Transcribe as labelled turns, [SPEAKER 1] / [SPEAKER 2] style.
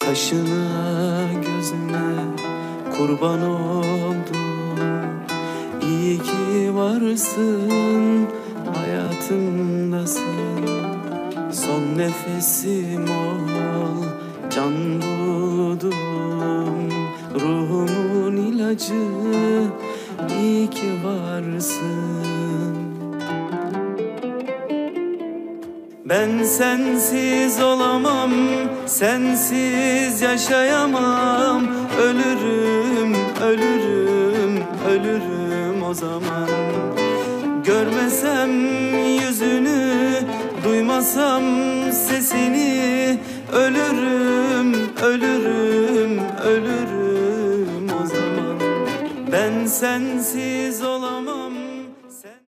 [SPEAKER 1] Kaşına gözüne kurban oldum. İyi ki varsın, hayatımdasın. Son nefesim ol, can buldum. Ruhumun ilacı, iyi ki varsın. Ben sensiz olamam, sensiz yaşayamam. Ölürüm, ölürüm, ölürüm o zaman. Görmesem yüzünü, duymasam sesini. Ölürüm, ölürüm, ölürüm o zaman. Ben sensiz olamam.